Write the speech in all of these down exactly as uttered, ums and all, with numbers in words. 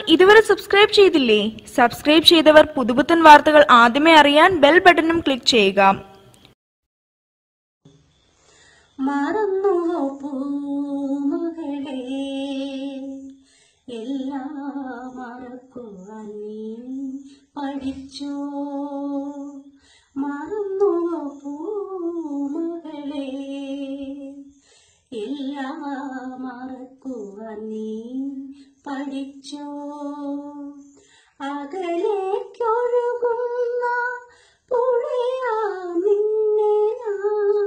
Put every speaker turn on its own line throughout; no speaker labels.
ഇതുവരെ സബ്സ്ക്രൈബ് ചെയ്തില്ലേ? സബ്സ്ക്രൈബ് ചെയ്തവർ പുതുപുത്തൻ വാർത്തകൾ ആദ്യമേ അറിയാൻ ബെൽ ബട്ടണും ക്ലിക്ക് ചെയ്യുക.
മറന്നുവോ പൂമകളെ, എല്ലാം മറക്കുവാൻ നീ പഠിച്ചോ? മറന്നുവോ പൂമകളെ, എല്ലാം മറക്കുവാൻ നീ പഠിച്ചോ? അകലേക്കൊഴുകുന്ന പുഴയാ നിന്നെ ഞാൻ,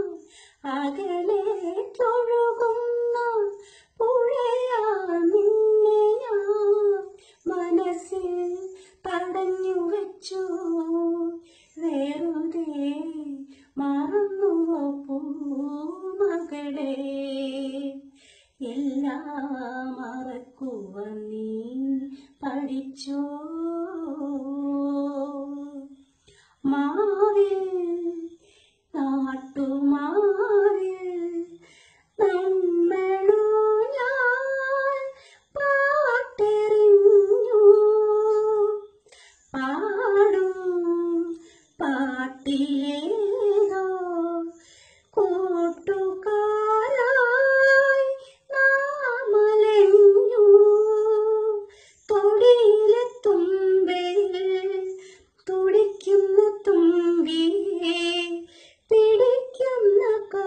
അകലേക്കൊഴുകുന്ന പുഴയാ നിന്നെ ഞാൻ മനസ്സിൽ തടഞ്ഞു വെച്ചു. വെറുതെ മറന്നുവോ പൂമകളെ, എല്ലാം മറക്കുവാൻ നീ പഠിച്ചോ? മാവിൽ നാട്ടുമാവിൽ നമ്മളോ ഞാൻ പാട്ടെറിഞ്ഞു. പാടും പാട്ടിലേതോ കൂട്ടുകാരായി നാം അലഞ്ഞു. തൊടിയിലെ തുമ്പിൽ തുടിക്കുന്ന തുമ്പിയെ പിടിക്കുന്ന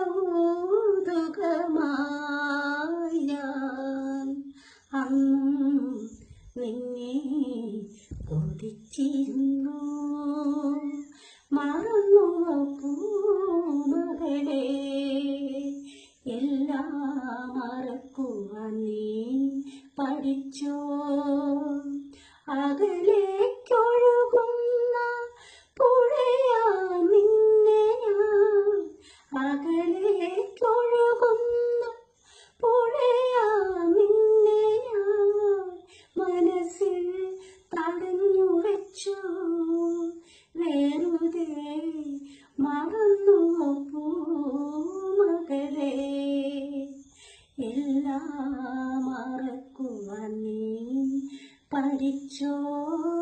കൗതുകമായി ഞാൻ അന്നും നിന്നെ കൊതിച്ചിരുന്നു. മറന്നുവോ പൂമകളെ, എല്ലാം മറക്കുവാൻ നീ പഠിച്ചോ? അകലേക്കൊഴുകുന്ന പുഴയാ നിന്നെ ഞാൻ, അകലേക്കൊഴുകുന്ന പുഴയാ നിന്നെ ഞാൻ മനസ്സിൽ തടഞ്ഞു വെച്ചു. വെറുതെ മറന്നുവോ പൂമകളെ, എല്ലാം മറക്കുവാൻ നീ പഠിച്ചോ?